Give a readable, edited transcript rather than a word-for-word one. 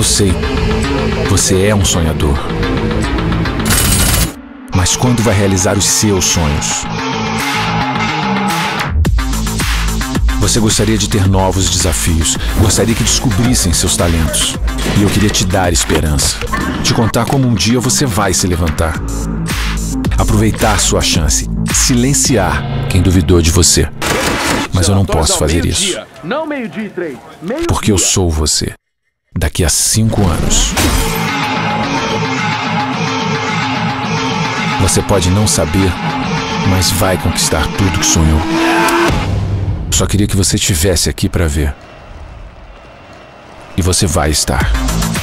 sei, você é um sonhador. Mas quando vai realizar os seus sonhos? Você gostaria de ter novos desafios, gostaria que descobrissem seus talentos. E eu queria te dar esperança, te contar como um dia você vai se levantar. Aproveitar sua chance, silenciar quem duvidou de você. Mas eu não posso fazer isso, porque eu sou você, daqui a 5 anos. Você pode não saber, mas vai conquistar tudo que sonhou. Só queria que você estivesse aqui para ver. E você vai estar.